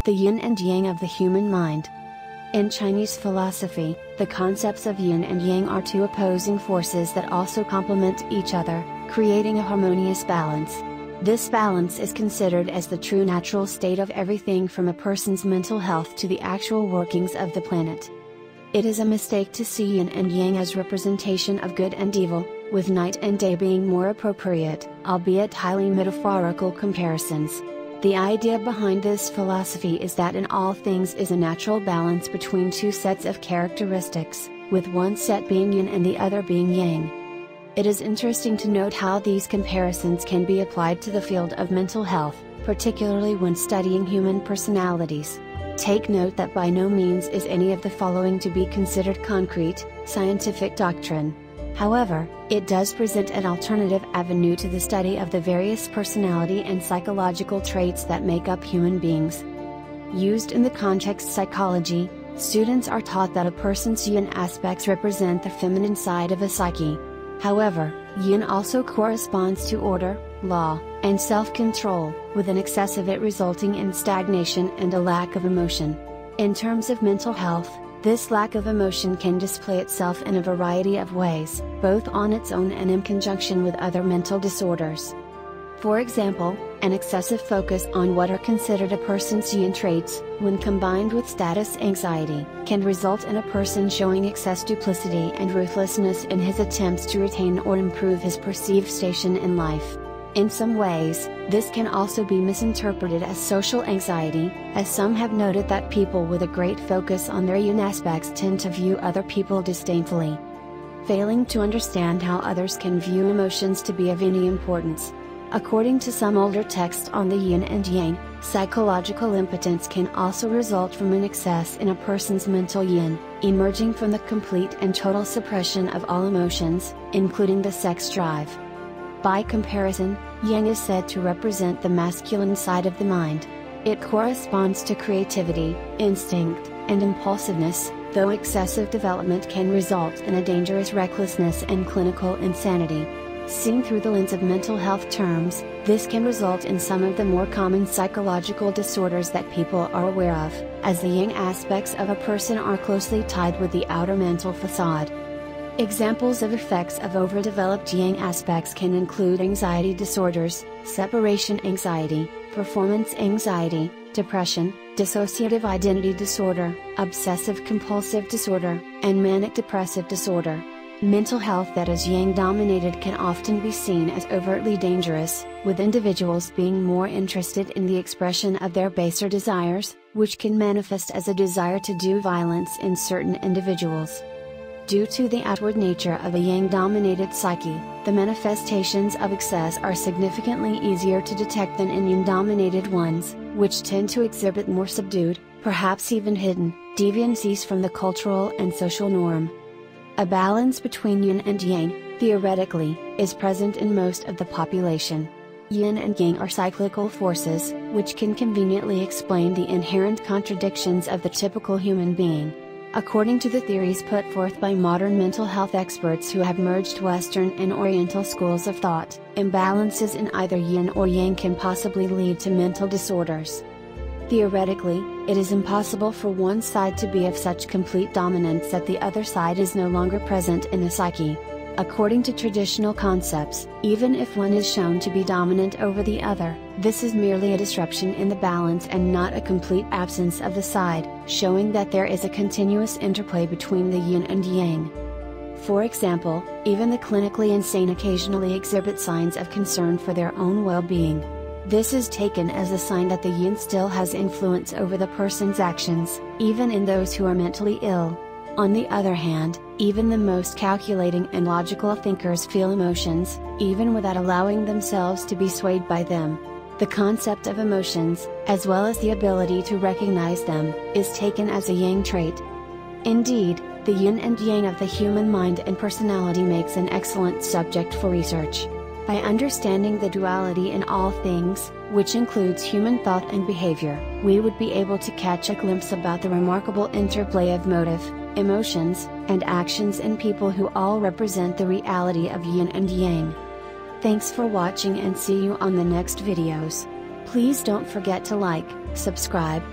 The yin and yang of the human mind. In Chinese philosophy, the concepts of yin and yang are two opposing forces that also complement each other, creating a harmonious balance. This balance is considered as the true natural state of everything from a person's mental health to the actual workings of the planet. It is a mistake to see yin and yang as representation of good and evil, with night and day being more appropriate, albeit highly metaphorical comparisons. The idea behind this philosophy is that in all things is a natural balance between two sets of characteristics, with one set being yin and the other being yang. It is interesting to note how these comparisons can be applied to the field of mental health, particularly when studying human personalities. Take note that by no means is any of the following to be considered concrete, scientific doctrine. However, it does present an alternative avenue to the study of the various personality and psychological traits that make up human beings. Used in the context psychology, students are taught that a person's yin aspects represent the feminine side of a psyche. However, yin also corresponds to order, law, and self-control, with an excess of it resulting in stagnation and a lack of emotion. In terms of mental health, this lack of emotion can display itself in a variety of ways, both on its own and in conjunction with other mental disorders. For example, an excessive focus on what are considered a person's yin traits, when combined with status anxiety, can result in a person showing excess duplicity and ruthlessness in his attempts to retain or improve his perceived station in life. In some ways, this can also be misinterpreted as social anxiety, as some have noted that people with a great focus on their yin aspects tend to view other people disdainfully. Failing to understand how others can view emotions to be of any importance. According to some older texts on the yin and yang, psychological impotence can also result from an excess in a person's mental yin, emerging from the complete and total suppression of all emotions, including the sex drive. By comparison, yang is said to represent the masculine side of the mind. It corresponds to creativity, instinct, and impulsiveness, though excessive development can result in a dangerous recklessness and clinical insanity. Seen through the lens of mental health terms, this can result in some of the more common psychological disorders that people are aware of, as the yang aspects of a person are closely tied with the outer mental facade. Examples of effects of overdeveloped yang aspects can include anxiety disorders, separation anxiety, performance anxiety, depression, dissociative identity disorder, obsessive-compulsive disorder, and manic-depressive disorder. Mental health that is yang-dominated can often be seen as overtly dangerous, with individuals being more interested in the expression of their baser desires, which can manifest as a desire to do violence in certain individuals. Due to the outward nature of a yang-dominated psyche, the manifestations of excess are significantly easier to detect than in yin-dominated ones, which tend to exhibit more subdued, perhaps even hidden, deviancies from the cultural and social norm. A balance between yin and yang, theoretically, is present in most of the population. Yin and yang are cyclical forces, which can conveniently explain the inherent contradictions of the typical human being. According to the theories put forth by modern mental health experts who have merged Western and Oriental schools of thought, imbalances in either yin or yang can possibly lead to mental disorders. Theoretically, it is impossible for one side to be of such complete dominance that the other side is no longer present in the psyche. According to traditional concepts, even if one is shown to be dominant over the other, this is merely a disruption in the balance and not a complete absence of the side, showing that there is a continuous interplay between the yin and yang. For example, even the clinically insane occasionally exhibit signs of concern for their own well-being. This is taken as a sign that the yin still has influence over the person's actions, even in those who are mentally ill. On the other hand, even the most calculating and logical thinkers feel emotions, even without allowing themselves to be swayed by them. The concept of emotions, as well as the ability to recognize them, is taken as a yang trait. Indeed, the yin and yang of the human mind and personality makes an excellent subject for research. By understanding the duality in all things, which includes human thought and behavior, we would be able to catch a glimpse about the remarkable interplay of motive, emotions, and actions in people who all represent the reality of yin and yang. Thanks for watching and see you on the next videos. Please don't forget to like, subscribe,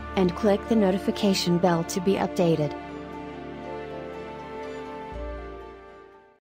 and click the notification bell to be updated.